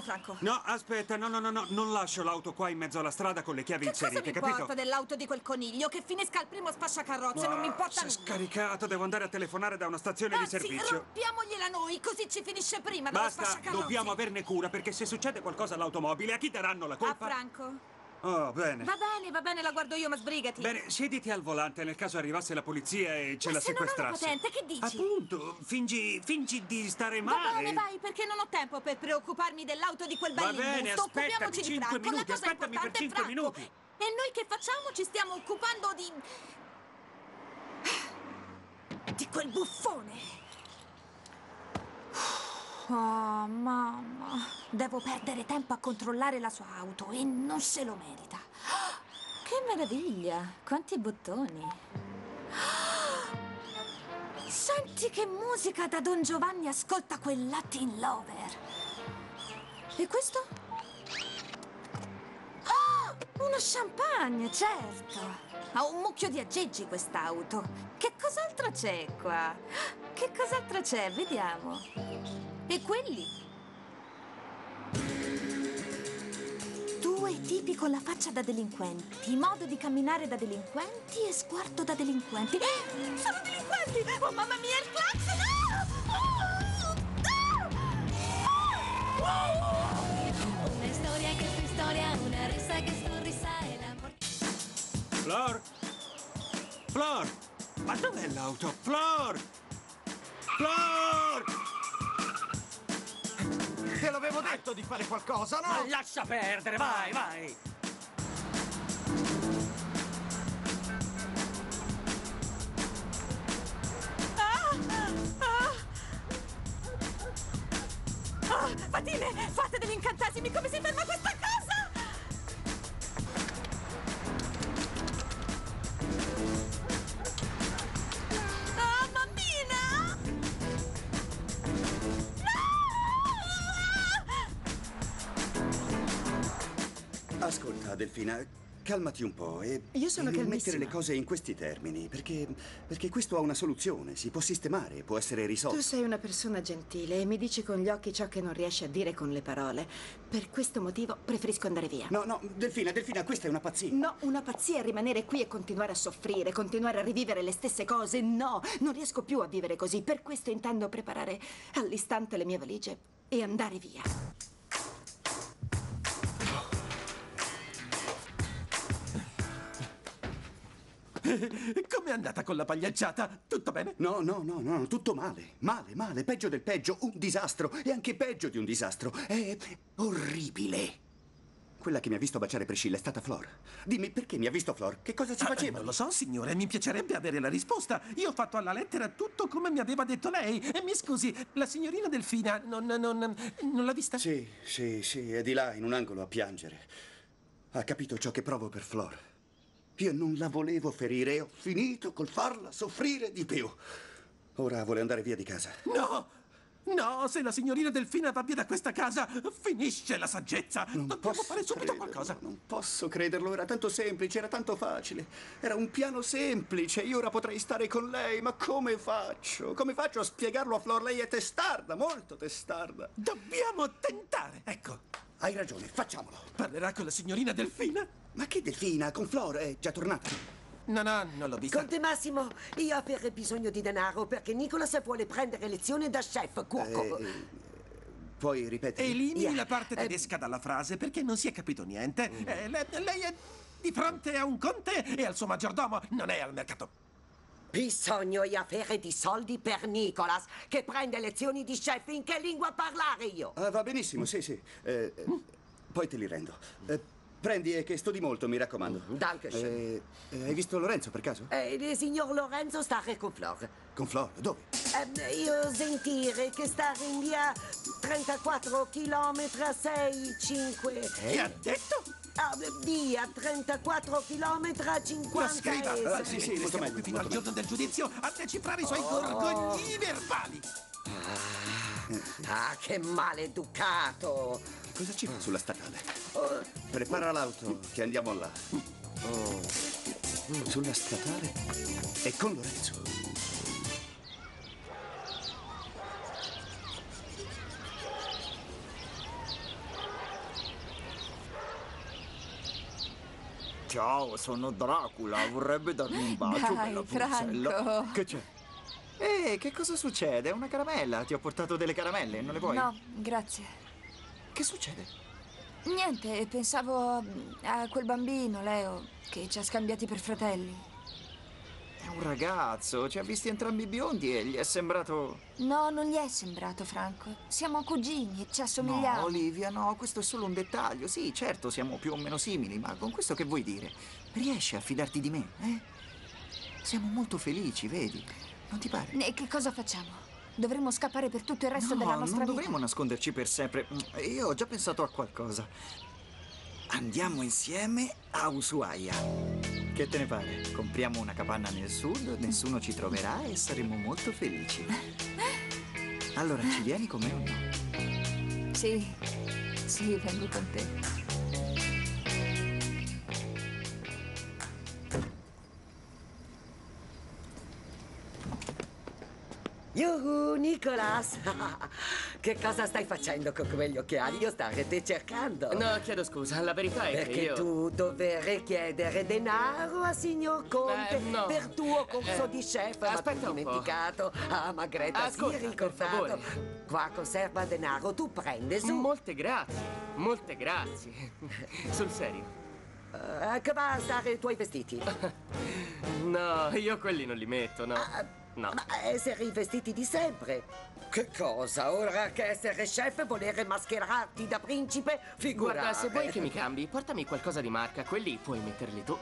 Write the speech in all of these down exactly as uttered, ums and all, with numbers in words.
Franco. No, aspetta, no, no, no, no, non lascio l'auto qua in mezzo alla strada con le chiavi Che inserite, cosa mi capito? importa dell'auto di quel coniglio? Che finisca al primo spacciacarrozze, Ah, non mi importa si è nulla. scaricato, devo andare a telefonare da una stazione Anzi, di servizio. rompiamogliela noi, così ci finisce prima dallo Basta, spacciacarrozze. dobbiamo averne cura, perché se succede qualcosa all'automobile, a chi daranno la A colpa? Franco. Oh, bene. Va bene, va bene, la guardo io, ma sbrigati. Bene, siediti al volante nel caso arrivasse la polizia e ce Ma la se non ho la sequestrasse. patente, che dici? Appunto, fingi, fingi di stare Va male. bene, vai, perché non ho tempo per preoccuparmi dell'auto di quel Va bell'imbusto. bene, aspettami, Occupiamoci di cinque Franco. minuti, La cosa aspettami per importante è cinque Franco. minuti. E noi che facciamo? Ci stiamo occupando di... di quel buffone. Oh, mamma. Devo perdere tempo a controllare la sua auto e non se lo merita. Che meraviglia! Quanti bottoni! Senti che musica da Don Giovanni ascolta quel Latin Lover! E questo? Ah, uno champagne, certo! Ha un mucchio di aggeggi quest'auto. Che cos'altro c'è qua? Che cos'altro c'è? Vediamo. E quelli? Due tipi con la faccia da delinquenti, modo di camminare da delinquenti e sguardo da delinquenti. Eh, sono delinquenti! Oh, mamma mia, il clacson! Ah! Ah! Una storia che è storia, una risa che sonrisa e l'amor. Flor? Flor! Ma dov'è l'auto? Flor! Flor! Te l'avevo detto di fare qualcosa, no? Ma lascia perdere, vai, vai! Ah! Ah! Ah! Fatine, fate degli incantesimi, come si ferma questa cosa? Ah, mammina! Ascolta, Delfina, calmati un po' e... Io sono e non calmissima. mettere le cose in questi termini, perché... perché questo ha una soluzione, si può sistemare, può essere risolto. Tu sei una persona gentile e mi dici con gli occhi ciò che non riesci a dire con le parole. Per questo motivo preferisco andare via. No, no, Delfina, Delfina, questa è una pazzia. No, una pazzia è rimanere qui e continuare a soffrire, continuare a rivivere le stesse cose. No, non riesco più a vivere così. Per questo intendo preparare all'istante le mie valigie e andare via. Com'è andata con la pagliacciata? Tutto bene? No, no, no, no, tutto male, male, male, peggio del peggio, un disastro, e anche peggio di un disastro. È orribile. Quella che mi ha visto baciare Priscilla è stata Flor. Dimmi, perché mi ha visto Flor? Che cosa ci Ah, faceva? non lo so, signore, mi piacerebbe avere la risposta. Io ho fatto alla lettera tutto come mi aveva detto lei. E mi scusi, la signorina Delfina non, non, non l'ha vista? Sì, sì, sì, è di là, in un angolo, a piangere. Ha capito ciò che provo per Flor. Io non la volevo ferire e ho finito col farla soffrire di più. Ora vuole andare via di casa. No! No, se la signorina Delfina va via da questa casa, finisce la saggezza. Non Dobbiamo posso fare subito crederlo, qualcosa. Non posso crederlo, era tanto semplice, era tanto facile. Era un piano semplice, io ora potrei stare con lei, ma come faccio? Come faccio a spiegarlo a Flor? Lei è testarda, molto testarda. Dobbiamo tentare, ecco. Hai ragione, facciamolo. Parlerà con la signorina Delfina? Ma che Delfina? Con Flor è già tornata? No, no, non l'ho vista. Conte Massimo, io avrei bisogno di denaro perché Nicolas vuole prendere lezioni da chef cuoco. Eh, puoi ripetere? Elimini Yeah. la parte Eh, tedesca dalla frase perché non si è capito niente. Eh, le- lei è di fronte a un conte e al suo maggiordomo, non è al mercato. Bisogno di avere di soldi per Nicolas che prende lezioni di chef. In che lingua parlare io? Ah, va benissimo, sì, sì. Eh, eh, poi te li rendo. Eh, prendi e che studi molto, mi raccomando. Dankeschön. Eh, eh, hai visto Lorenzo per caso? Eh, il signor Lorenzo stare con Flor. Con Flor? Dove? Eh, io sentire che stare in via trentaquattro chilometri sei cinque. Che ha detto? Ah, via trentaquattro chilometri La cinquanta. scriva. Ah, sì, sì, molto Siamo meglio, qui fino al molto giorno del giudizio a decifrare i suoi gorgogni verbali. Ah, che maleducato! Cosa ci fa sulla statale? Prepara l'auto, che andiamo là. Oh. Sulla statale? E con Lorenzo. Ciao, sono Dracula. Vorrebbe darmi un bacio, Dai, bella puzzella. Franco. Che c'è? Ehi, che cosa succede? È una caramella. Ti ho portato delle caramelle, non le vuoi? No, grazie. Che succede? Niente, pensavo a quel bambino, Leo, che ci ha scambiati per fratelli. È un ragazzo, ci ha visti entrambi biondi e gli è sembrato... No, non gli è sembrato, Franco. Siamo cugini e ci assomigliamo. No, Olivia, no, questo è solo un dettaglio. Sì, certo, siamo più o meno simili, ma con questo che vuoi dire? Riesci a fidarti di me, eh? Siamo molto felici, vedi? Non ti pare? E che cosa facciamo? Dovremmo scappare per tutto il resto No, della nostra non vita. dovremmo nasconderci per sempre. Io ho già pensato a qualcosa. Andiamo insieme a Ushuaia. Che te ne pare? Compriamo una capanna nel sud, nessuno ci troverà e saremo molto felici. Allora, ci vieni con me o no? Sì, sì, vengo con te. Yuhu, Nicolas! Che cosa stai facendo con quegli occhiali? Io stavo te cercando. No, chiedo scusa, la verità è Perché che io... tu dovrei chiedere denaro a signor Conte Eh, no. per tuo corso Eh, di chef, ma tu aspetta hai un po'. dimenticato. Ah, ma Greta, Ascolta, sì, per ricordato. favore. Qua conserva denaro, tu prende su. Molte grazie, molte grazie. Sul serio. Eh, che va a stare i tuoi vestiti? No, io quelli non li metto, no. No. Ma essere i vestiti di sempre. Che cosa? Ora che essere chef volere mascherarti da principe? Figurate. Guarda, se vuoi che mi cambi, portami qualcosa di marca. Quelli puoi metterli tu.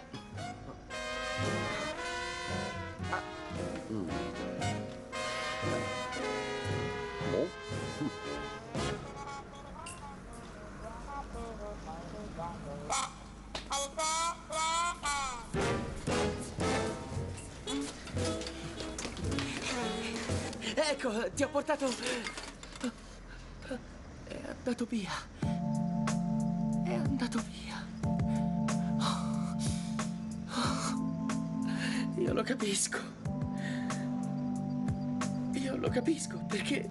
Ecco, ti ho portato... È andato via. È andato via. Io lo capisco. Io lo capisco perché...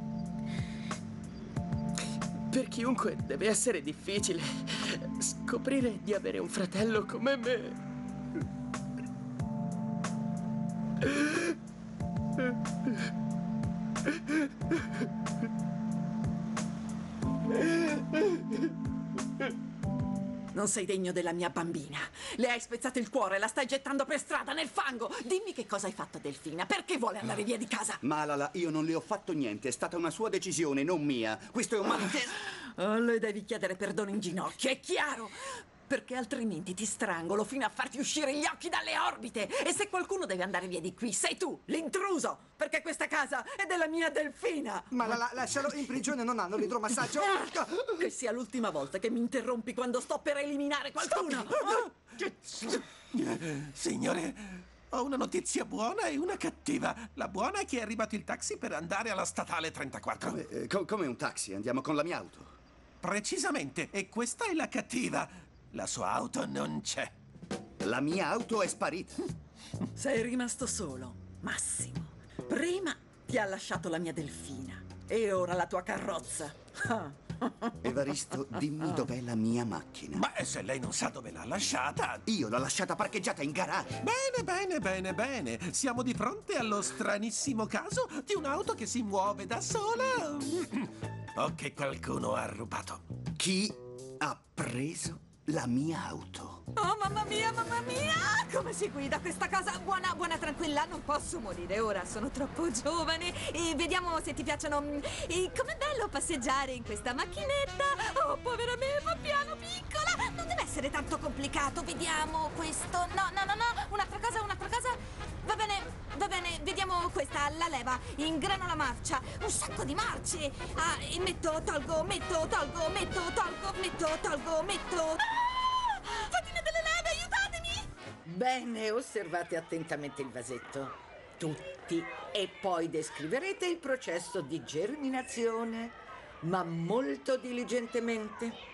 Per chiunque deve essere difficile scoprire di avere un fratello come me. Non sei degno della mia bambina. Le hai spezzato il cuore, la stai gettando per strada, nel fango. Dimmi che cosa hai fatto a Delfina. Perché vuole andare via di casa? Malala, io non le ho fatto niente, è stata una sua decisione, non mia. Questo è un malinteso. Oh, le devi chiedere perdono in ginocchio, è chiaro. Perché altrimenti ti strangolo fino a farti uscire gli occhi dalle orbite. E se qualcuno deve andare via di qui, sei tu, l'intruso. Perché questa casa è della mia Delfina. Ma la, la, lascialo in prigione, non hanno l'idromassaggio. Che sia l'ultima volta che mi interrompi quando sto per eliminare qualcuno. Signore, ho una notizia buona e una cattiva. La buona è che è arrivato il taxi per andare alla statale trentaquattro. Eh, co- come un taxi, andiamo con la mia auto. Precisamente, e questa è la cattiva. La sua auto non c'è. La mia auto è sparita. Sei rimasto solo, Massimo. Prima ti ha lasciato la mia Delfina e ora la tua carrozza. Evaristo, dimmi dov'è la mia macchina. Ma se lei non sa dove l'ha lasciata... Io l'ho lasciata parcheggiata in garage. Bene, bene, bene, bene. Siamo di fronte allo stranissimo caso di un'auto che si muove da sola o che qualcuno ha rubato. Chi ha preso la mia auto? Oh, mamma mia, mamma mia! Come si guida questa cosa? Buona, buona, tranquilla, non posso morire ora, sono troppo giovane. E vediamo se ti piacciono. E com'è bello passeggiare in questa macchinetta. Oh, povera me, va piano, piccola. Non deve essere tanto complicato, vediamo questo. No, no, no, no, un'altra cosa, un'altra cosa. Va bene, va bene, vediamo questa, la leva, ingrano la marcia, un sacco di marce. Ah, e metto, tolgo, metto, tolgo, metto, tolgo, metto, tolgo, metto. Ah! Fatina delle leve, aiutatemi! Bene, osservate attentamente il vasetto. Tutti. E poi descriverete il processo di germinazione, ma molto diligentemente.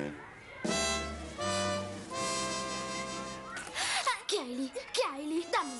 Kaylee, Kaylee, dammi